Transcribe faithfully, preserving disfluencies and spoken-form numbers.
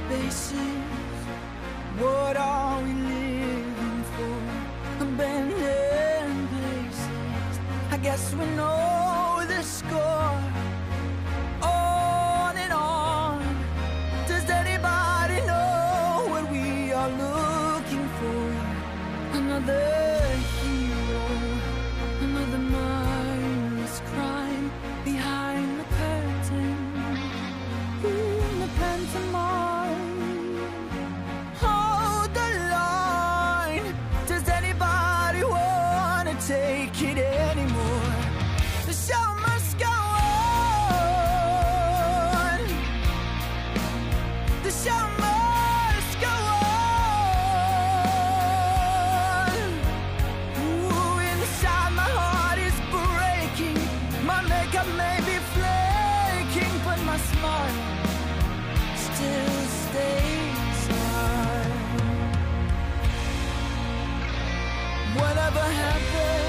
spaces. What are we living for? Abandoned places. I guess we know the score. On and on. Does anybody know what we are looking for? Another hero, another mindless crime behind the curtain. In the pantomime. Hold the line. Does anybody wanna take it anymore? The show must go on. The show must go on. Ooh, inside my heart is breaking. My makeup may be flaking, but my smile still stays on. Whatever happened